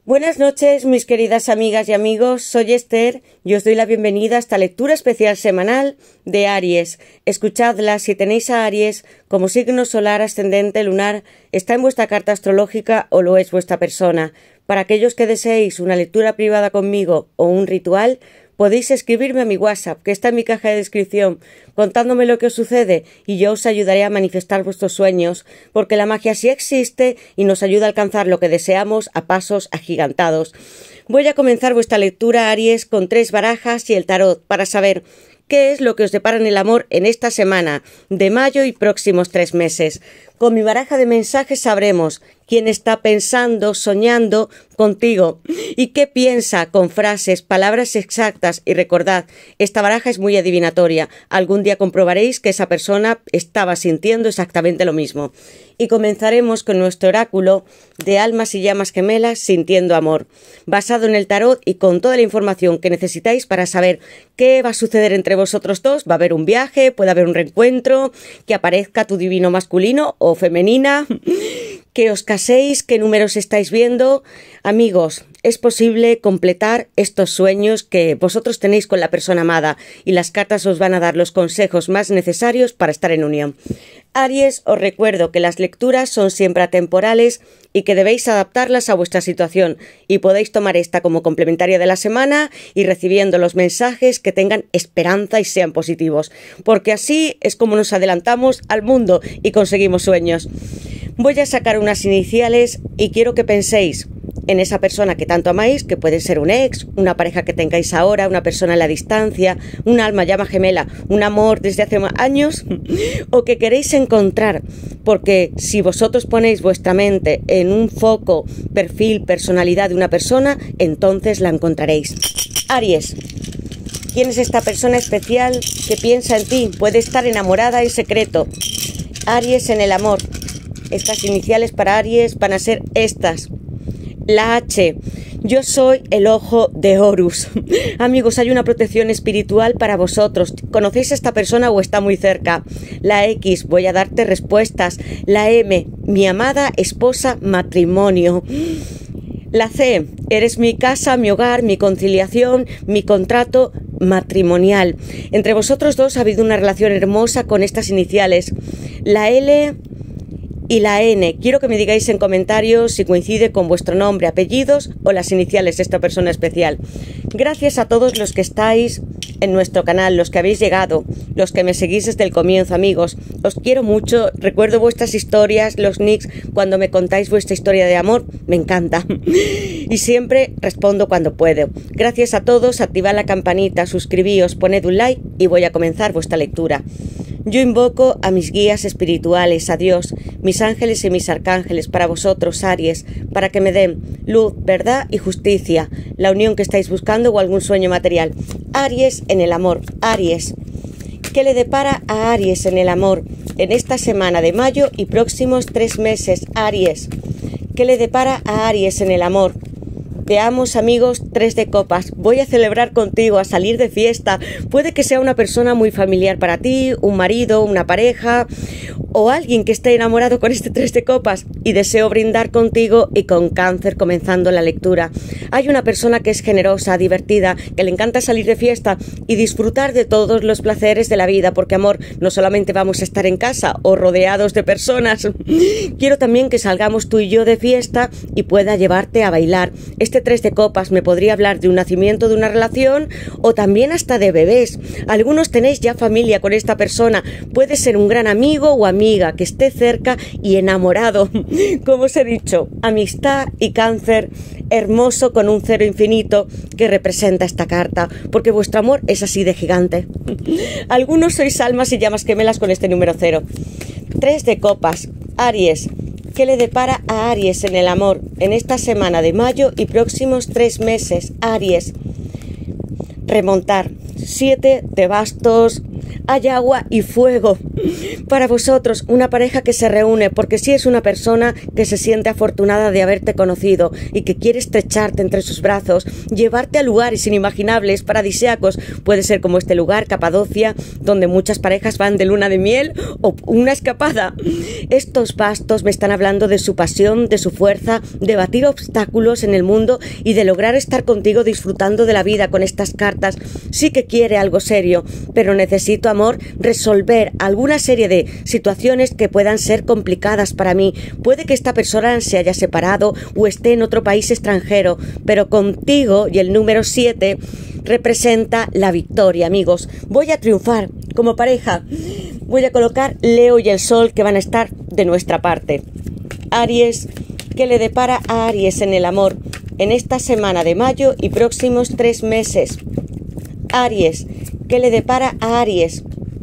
Buenas noches, mis queridas amigas y amigos. Soy Esther y os doy la bienvenida a esta lectura especial semanal de Aries. Escuchadla si tenéis a Aries como signo solar, ascendente, lunar, está en vuestra carta astrológica o lo es vuestra persona. Para aquellos que deseéis una lectura privada conmigo o un ritual, podéis escribirme a mi WhatsApp, que está en mi caja de descripción, contándome lo que os sucede y yo os ayudaré a manifestar vuestros sueños, porque la magia sí existe y nos ayuda a alcanzar lo que deseamos a pasos agigantados. Voy a comenzar vuestra lectura, Aries, con 3 barajas y el tarot, para saber qué es lo que os depara en el amor en esta semana de mayo y próximos 3 meses. Con mi baraja de mensajes sabremos quién está pensando, soñando contigo y qué piensa con frases, palabras exactas. Y recordad, esta baraja es muy adivinatoria. Algún día comprobaréis que esa persona estaba sintiendo exactamente lo mismo. Y comenzaremos con nuestro oráculo de almas y llamas gemelas sintiendo amor, basado en el tarot y con toda la información que necesitáis para saber qué va a suceder entre vosotros dos. Va a haber un viaje, puede haber un reencuentro, que aparezca tu divino masculino o femenina, que os caséis, qué números estáis viendo. Amigos, es posible completar estos sueños que vosotros tenéis con la persona amada y las cartas os van a dar los consejos más necesarios para estar en unión. Aries, os recuerdo que las lecturas son siempre atemporales y que debéis adaptarlas a vuestra situación y podéis tomar esta como complementaria de la semana y recibiendo los mensajes que tengan esperanza y sean positivos, porque así es como nos adelantamos al mundo y conseguimos sueños. Voy a sacar unas iniciales y quiero que penséis en esa persona que tanto amáis, que puede ser un ex, una pareja que tengáis ahora, una persona a la distancia, un alma llama gemela, un amor desde hace años o que queréis encontrar, porque si vosotros ponéis vuestra mente en un foco, perfil, personalidad de una persona, entonces la encontraréis. Aries, ¿quién es esta persona especial que piensa en ti? Puede estar enamorada en secreto. Aries en el amor. Estas iniciales para Aries van a ser estas. La H. Yo soy el ojo de Horus. Amigos, hay una protección espiritual para vosotros. ¿Conocéis a esta persona o está muy cerca? La X. Voy a darte respuestas. La M. Mi amada esposa, matrimonio. La C. Eres mi casa, mi hogar, mi conciliación, mi contrato matrimonial. Entre vosotros dos ha habido una relación hermosa con estas iniciales. La L y la N. Quiero que me digáis en comentarios si coincide con vuestro nombre, apellidos o las iniciales de esta persona especial. Gracias a todos los que estáis en nuestro canal, los que habéis llegado, los que me seguís desde el comienzo, amigos. Os quiero mucho, recuerdo vuestras historias, los nicks, cuando me contáis vuestra historia de amor, me encanta. Y siempre respondo cuando puedo. Gracias a todos, activad la campanita, suscribíos, poned un like y voy a comenzar vuestra lectura. Yo invoco a mis guías espirituales, a Dios, mis ángeles y mis arcángeles, para vosotros, Aries, para que me den luz, verdad y justicia, la unión que estáis buscando o algún sueño material. Aries en el amor. Aries, ¿qué le depara a Aries en el amor en esta semana de mayo y próximos 3 meses? Aries, ¿qué le depara a Aries en el amor? Veamos, amigos, 3 de copas. Voy a celebrar contigo, a salir de fiesta. Puede que sea una persona muy familiar para ti, un marido, una pareja o alguien que esté enamorado con este 3 de copas. Y deseo brindar contigo y con Cáncer comenzando la lectura. Hay una persona que es generosa, divertida, que le encanta salir de fiesta y disfrutar de todos los placeres de la vida, porque, amor, no solamente vamos a estar en casa o rodeados de personas. Quiero también que salgamos tú y yo de fiesta y pueda llevarte a bailar. Este 3 de copas me podría hablar de un nacimiento de una relación o también hasta de bebés. Algunos tenéis ya familia con esta persona. Puede ser un gran amigo o amiga que esté cerca y enamorado. Como os he dicho, amistad y Cáncer hermoso con un 0 infinito que representa esta carta, porque vuestro amor es así de gigante. Algunos sois almas y llamas gemelas con este número 0. 3 de copas. Aries, ¿qué le depara a Aries en el amor en esta semana de mayo y próximos 3 meses? Aries, remontar. 7 de bastos. Hay agua y fuego. Para vosotros, una pareja que se reúne porque sí es una persona que se siente afortunada de haberte conocido y que quiere estrecharte entre sus brazos, llevarte a lugares inimaginables, paradisíacos. Puede ser como este lugar, Capadocia, donde muchas parejas van de luna de miel o una escapada. Estos bastos me están hablando de su pasión, de su fuerza, de batir obstáculos en el mundo y de lograr estar contigo disfrutando de la vida con estas cartas. Sí que quiere algo serio, pero necesito, amor, resolver alguna serie de situaciones que puedan ser complicadas para mí. Puede que esta persona se haya separado o esté en otro país extranjero, pero contigo, y el número 7 representa la victoria, amigos. Voy a triunfar como pareja. Voy a colocar Leo y el Sol, que van a estar de nuestra parte. Aries, ¿qué le depara a Aries en el amor en esta semana de mayo y próximos 3 meses? Aries, ¿qué le depara a Aries?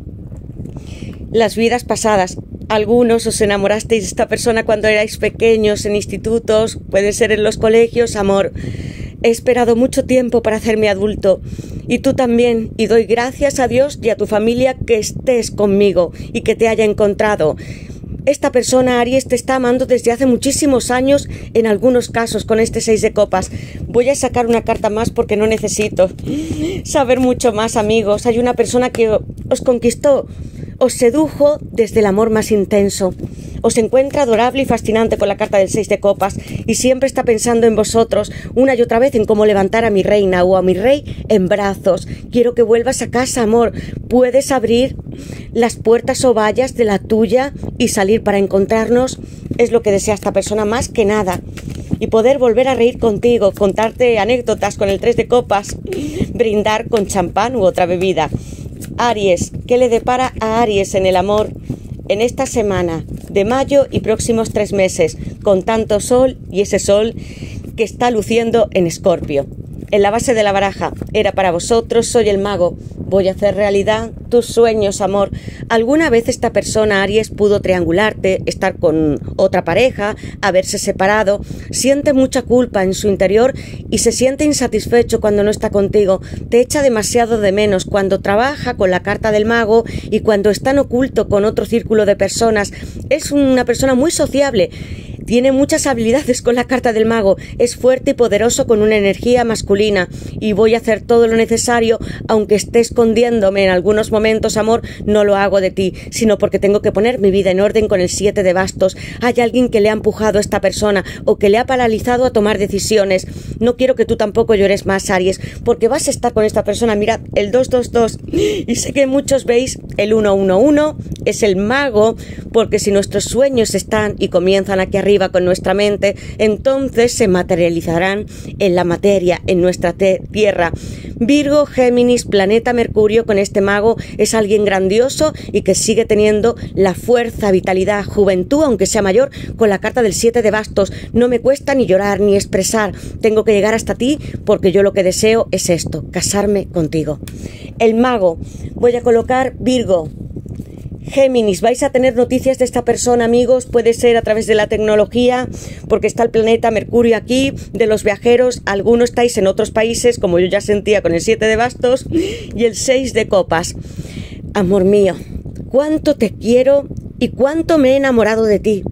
Las vidas pasadas. Algunos os enamorasteis de esta persona cuando erais pequeños, en institutos, puede ser en los colegios. Amor, he esperado mucho tiempo para hacerme adulto, y tú también, y doy gracias a Dios y a tu familia que estés conmigo y que te haya encontrado. Esta persona, Aries, te está amando desde hace muchísimos años, en algunos casos, con este 6 de copas. Voy a sacar una carta más porque no necesito saber mucho más, amigos. Hay una persona que os conquistó, os sedujo desde el amor más intenso. Os encuentra adorable y fascinante con la carta del 6 de copas y siempre está pensando en vosotros una y otra vez en cómo levantar a mi reina o a mi rey en brazos. Quiero que vuelvas a casa, amor. Puedes abrir las puertas o vallas de la tuya y salir para encontrarnos. Es lo que desea esta persona más que nada. Y poder volver a reír contigo, contarte anécdotas con el 3 de copas, brindar con champán u otra bebida. Aries, ¿qué le depara a Aries en el amor en esta semana de mayo y próximos 3 meses, con tanto sol y ese sol que está luciendo en Escorpio? En la base de la baraja, era para vosotros, soy el mago. Voy a hacer realidad tus sueños, amor. ¿Alguna vez esta persona, Aries, pudo triangularte, estar con otra pareja, haberse separado? Siente mucha culpa en su interior y se siente insatisfecho cuando no está contigo. Te echa demasiado de menos cuando trabaja con la carta del mago y cuando está en oculto con otro círculo de personas. Es una persona muy sociable. Tiene muchas habilidades con la carta del mago, es fuerte y poderoso con una energía masculina, y voy a hacer todo lo necesario, aunque esté escondiéndome en algunos momentos, amor. No lo hago de ti, sino porque tengo que poner mi vida en orden con el 7 de bastos. Hay alguien que le ha empujado a esta persona o que le ha paralizado a tomar decisiones. No quiero que tú tampoco llores más, Aries, porque vas a estar con esta persona. Mirad, el 222, y sé que muchos veis el 111, es el mago, porque si nuestros sueños están y comienzan aquí arriba con nuestra mente, entonces se materializarán en la materia, en nuestra tierra. Virgo, Géminis, planeta Mercurio con este mago es alguien grandioso y que sigue teniendo la fuerza, vitalidad, juventud, aunque sea mayor, con la carta del 7 de bastos. No me cuesta ni llorar ni expresar. Tengo que llegar hasta ti porque yo lo que deseo es esto, casarme contigo. El mago, voy a colocar Virgo. Géminis, vais a tener noticias de esta persona, amigos, puede ser a través de la tecnología, porque está el planeta Mercurio aquí, de los viajeros. Algunos estáis en otros países, como yo ya sentía con el 7 de bastos y el 6 de copas. Amor mío, cuánto te quiero y cuánto me he enamorado de ti.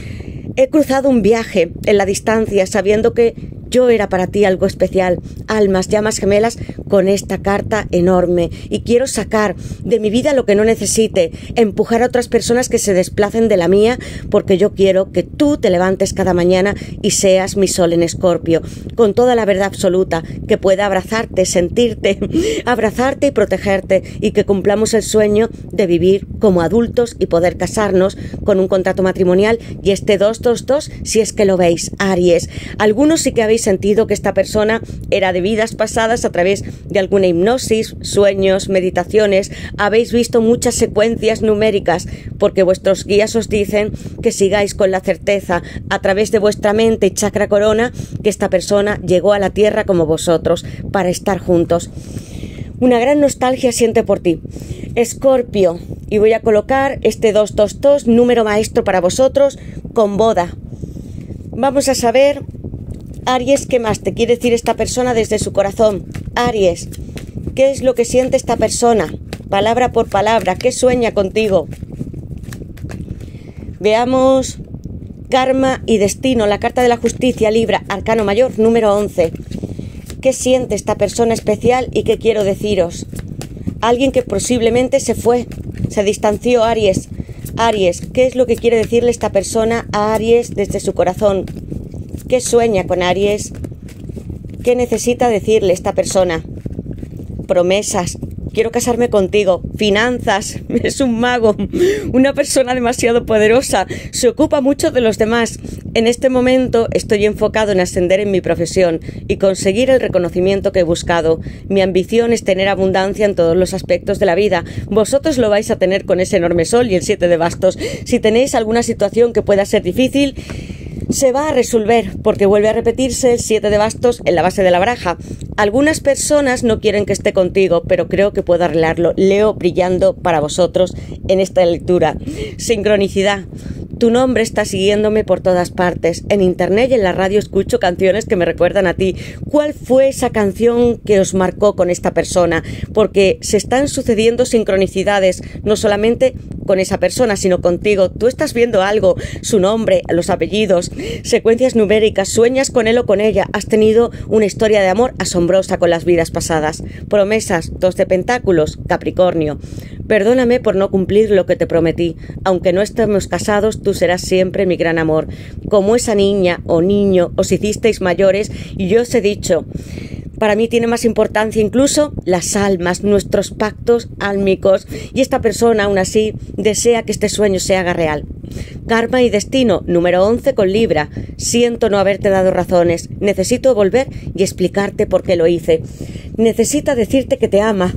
He cruzado un viaje en la distancia sabiendo que yo era para ti algo especial, almas, llamas gemelas con esta carta enorme, y quiero sacar de mi vida lo que no necesite, empujar a otras personas que se desplacen de la mía, porque yo quiero que tú te levantes cada mañana y seas mi sol en Escorpio, con toda la verdad absoluta, que pueda abrazarte, sentirte, abrazarte y protegerte, y que cumplamos el sueño de vivir como adultos y poder casarnos con un contrato matrimonial. Y este 222, si es que lo veis, Aries. Algunos sí que habéis sentido que esta persona era de vidas pasadas a través de alguna hipnosis, sueños, meditaciones. Habéis visto muchas secuencias numéricas porque vuestros guías os dicen que sigáis con la certeza a través de vuestra mente y chakra corona que esta persona llegó a la tierra como vosotros para estar juntos. Una gran nostalgia siente por ti, Escorpio, y voy a colocar este 222, número maestro para vosotros, con boda. Vamos a saber, Aries, ¿qué más te quiere decir esta persona desde su corazón? Aries, ¿qué es lo que siente esta persona? Palabra por palabra, ¿qué sueña contigo? Veamos karma y destino, la carta de la justicia, Libra, arcano mayor, número 11. ¿Qué siente esta persona especial y qué quiero deciros? Alguien que posiblemente se fue, se distanció, Aries. Aries, ¿qué es lo que quiere decirle esta persona a Aries desde su corazón? ¿Qué sueña con Aries? ¿Qué necesita decirle esta persona? Promesas. Quiero casarme contigo. Finanzas. Es un mago. Una persona demasiado poderosa. Se ocupa mucho de los demás. En este momento estoy enfocado en ascender en mi profesión y conseguir el reconocimiento que he buscado. Mi ambición es tener abundancia en todos los aspectos de la vida. Vosotros lo vais a tener con ese enorme sol y el 7 de bastos. Si tenéis alguna situación que pueda ser difícil, se va a resolver, porque vuelve a repetirse el 7 de bastos en la base de la baraja. Algunas personas no quieren que esté contigo, pero creo que puedo arreglarlo. Leo brillando para vosotros en esta lectura. Sincronicidad. Tu nombre está siguiéndome por todas partes. En internet y en la radio escucho canciones que me recuerdan a ti. ¿Cuál fue esa canción que os marcó con esta persona? Porque se están sucediendo sincronicidades, no solamente con esa persona, sino contigo. Tú estás viendo algo, su nombre, los apellidos, secuencias numéricas, sueñas con él o con ella. Has tenido una historia de amor asombrosa con las vidas pasadas. Promesas, 2 de pentáculos, Capricornio. Perdóname por no cumplir lo que te prometí. Aunque no estemos casados, tú serás siempre mi gran amor. Como esa niña o niño os hicisteis mayores y yo os he dicho, para mí tiene más importancia incluso las almas, nuestros pactos álmicos, y esta persona aún así desea que este sueño se haga real. Karma y destino, número 11 con Libra. Siento no haberte dado razones. Necesito volver y explicarte por qué lo hice. Necesita decirte que te ama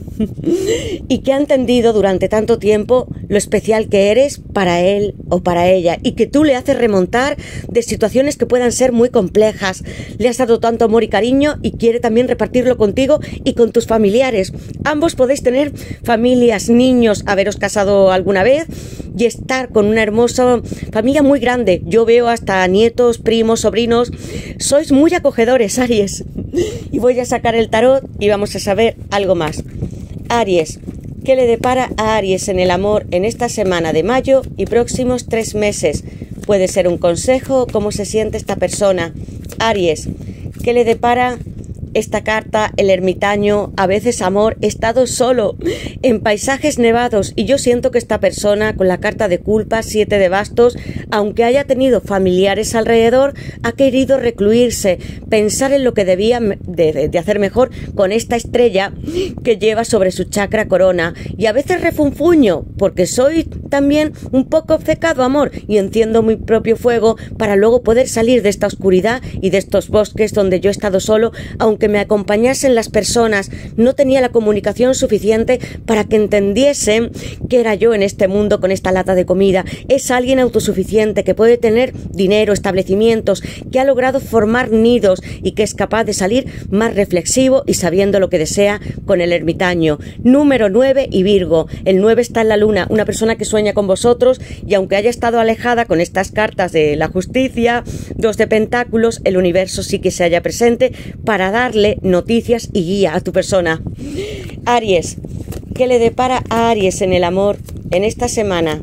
y que ha entendido durante tanto tiempo lo especial que eres para él o para ella, y que tú le haces remontar de situaciones que puedan ser muy complejas. Le has dado tanto amor y cariño y quiere también repartirlo contigo y con tus familiares. Ambos podéis tener familias, niños, haberos casado alguna vez y estar con una hermosa familia muy grande. Yo veo hasta nietos, primos, sobrinos. Sois muy acogedores, Aries. Y voy a sacar el tarot y vamos a saber algo más. Aries, ¿qué le depara a Aries en el amor en esta semana de mayo y próximos 3 meses? Puede ser un consejo, cómo se siente esta persona. Aries, ¿qué le depara esta carta? El ermitaño, a veces amor, he estado solo en paisajes nevados, y yo siento que esta persona con la carta de culpa, 7 de bastos, aunque haya tenido familiares alrededor, ha querido recluirse, pensar en lo que debía de hacer mejor con esta estrella que lleva sobre su chakra corona, y a veces refunfuño porque soy también un poco obcecado, amor, y enciendo mi propio fuego para luego poder salir de esta oscuridad y de estos bosques donde yo he estado solo, aunque me acompañasen las personas. No tenía la comunicación suficiente para que entendiesen que era yo en este mundo con esta lata de comida. Es alguien autosuficiente que puede tener dinero, establecimientos, que ha logrado formar nidos y que es capaz de salir más reflexivo y sabiendo lo que desea con el ermitaño. Número 9 y Virgo. El 9 está en la luna, una persona que sueña con vosotros, y aunque haya estado alejada con estas cartas de la justicia, 2 de pentáculos, el universo sí que se halla presente para darle noticias y guía a tu persona. Aries, ¿qué le depara a Aries en el amor en esta semana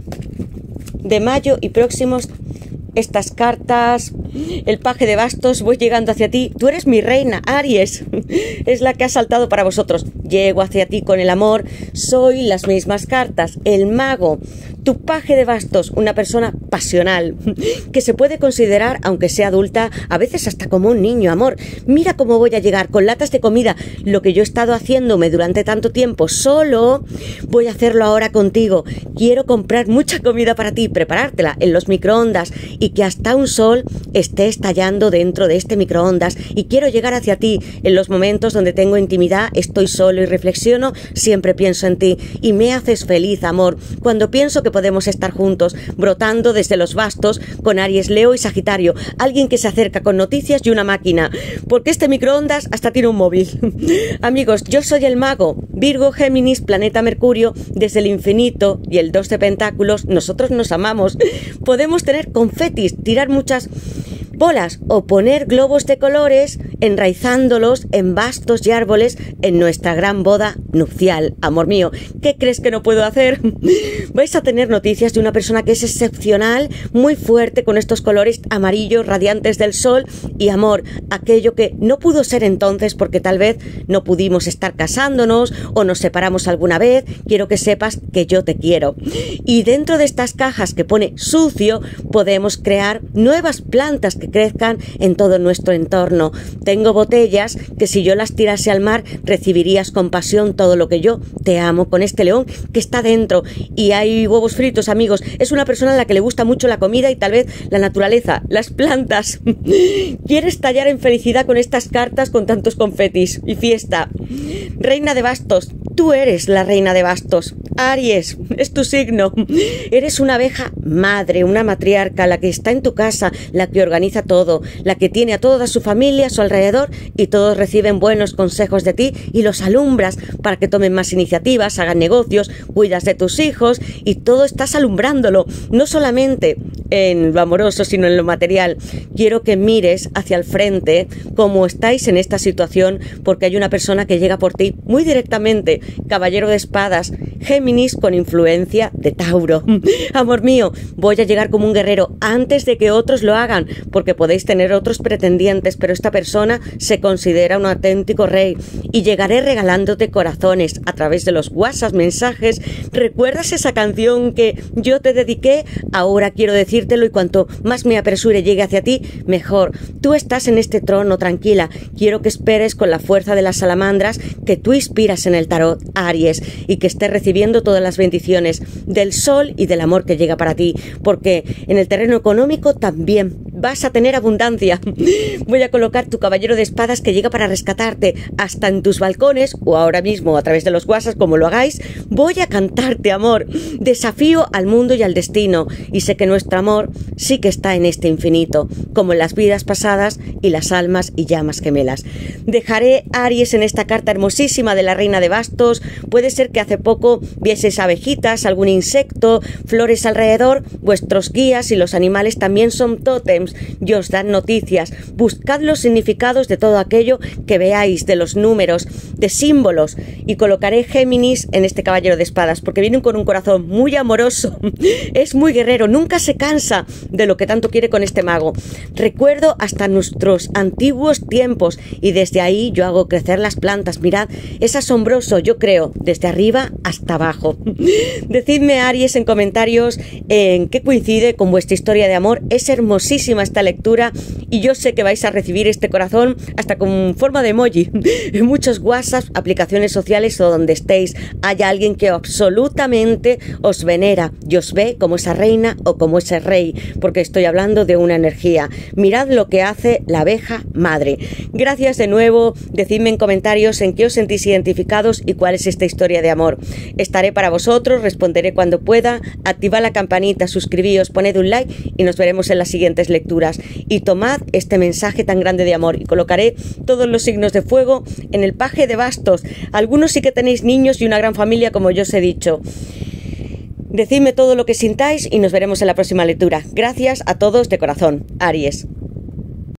de mayo y próximos? Estas cartas, el paje de bastos, voy llegando hacia ti, tú eres mi reina, Aries, es la que ha saltado para vosotros. Llego hacia ti con el amor, soy las mismas cartas, el mago, tu paje de bastos, una persona pasional, que se puede considerar, aunque sea adulta, a veces hasta como un niño, amor. Mira cómo voy a llegar con latas de comida, lo que yo he estado haciéndome durante tanto tiempo solo, voy a hacerlo ahora contigo. Quiero comprar mucha comida para ti, preparártela en los microondas, y que hasta un sol esté estallando dentro de este microondas, y quiero llegar hacia ti en los momentos donde tengo intimidad, estoy solo y reflexiono, siempre pienso en ti y me haces feliz, amor. Cuando pienso que podemos estar juntos, brotando desde los bastos con Aries, Leo y Sagitario, alguien que se acerca con noticias y una máquina, porque este microondas hasta tiene un móvil. Amigos, yo soy el mago, Virgo, Géminis, planeta Mercurio, desde el infinito y el 2 de pentáculos, nosotros nos amamos, podemos tener confetis, tirar muchas bolas o poner globos de colores enraizándolos en bastos y árboles en nuestra gran boda nupcial. Amor mío, ¿qué crees que no puedo hacer? Vais a tener noticias de una persona que es excepcional, muy fuerte, con estos colores amarillos radiantes del sol y amor, aquello que no pudo ser entonces porque tal vez no pudimos estar casándonos o nos separamos alguna vez. Quiero que sepas que yo te quiero. Y dentro de estas cajas que pone sucio podemos crear nuevas plantas que crezcan en todo nuestro entorno. Tengo botellas que si yo las tirase al mar recibirías con pasión todo lo que yo te amo con este león que está dentro. Y hay huevos fritos, amigos. Es una persona a la que le gusta mucho la comida y tal vez la naturaleza, las plantas. Quiere estallar en felicidad con estas cartas con tantos confetis y fiesta. Reina de bastos, tú eres la reina de bastos. Aries, es tu signo. Eres una abeja madre, una matriarca, la que está en tu casa, la que organiza todo, la que tiene a toda su familia a su alrededor y todos reciben buenos consejos de ti y los alumbras para que tomen más iniciativas, hagan negocios, cuidas de tus hijos y todo estás alumbrándolo, no solamente en lo amoroso sino en lo material. Quiero que mires hacia el frente como estáis en esta situación porque hay una persona que llega por ti muy directamente, caballero de espadas, Géminis con influencia de Tauro. Amor mío, voy a llegar como un guerrero antes de que otros lo hagan, porque podéis tener otros pretendientes, pero esta persona se considera un auténtico rey y llegaré regalándote corazones a través de los WhatsApp, mensajes. ¿Recuerdas esa canción que yo te dediqué? Ahora quiero decírtelo y cuanto más me apresure llegue hacia ti, mejor. Tú estás en este trono tranquila. Quiero que esperes con la fuerza de las salamandras que tú inspiras en el tarot, Aries, y que estés recibiendo todas las bendiciones del sol y del amor que llega para ti, porque en el terreno económico también vas a tener abundancia. Voy a colocar tu caballero de espadas que llega para rescatarte hasta en tus balcones o ahora mismo a través de los WhatsApp, como lo hagáis. Voy a cantarte, amor. Desafío al mundo y al destino y sé que nuestro amor sí que está en este infinito, como en las vidas pasadas y las almas y llamas gemelas. Dejaré Aries en esta carta hermosísima de la reina de bastos. Puede ser que hace poco vieses abejitas, algún insecto, flores alrededor. Vuestros guías y los animales también son tótems y os dan noticias. Buscad los significados de todo aquello que veáis, de los números, de símbolos, y colocaré Géminis en este caballero de espadas porque viene con un corazón muy amoroso, es muy guerrero, nunca se cansa de lo que tanto quiere con este mago. Recuerdo hasta nuestros antiguos tiempos y desde ahí yo hago crecer las plantas. Mirad, es asombroso, yo creo, desde arriba hasta abajo. Decidme, Aries, en comentarios en qué coincide con vuestra historia de amor. Es hermosísima esta lectura y yo sé que vais a recibir este corazón hasta con forma de emoji en muchos WhatsApp, aplicaciones sociales o donde estéis. Hay alguien que absolutamente os venera y os ve como esa reina o como ese rey, porque estoy hablando de una energía. Mirad lo que hace la abeja madre. Gracias de nuevo. Decidme en comentarios en qué os sentís identificados y cuál es esta historia de amor. Estaré para vosotros, responderé cuando pueda. Activad la campanita, suscribíos, poned un like y nos veremos en las siguientes lecturas. Y tomad este mensaje tan grande de amor y colocaré todos los signos de fuego en el paje de bastos. Algunos sí que tenéis niños y una gran familia, como yo os he dicho. Decidme todo lo que sintáis y nos veremos en la próxima lectura. Gracias a todos de corazón. Aries.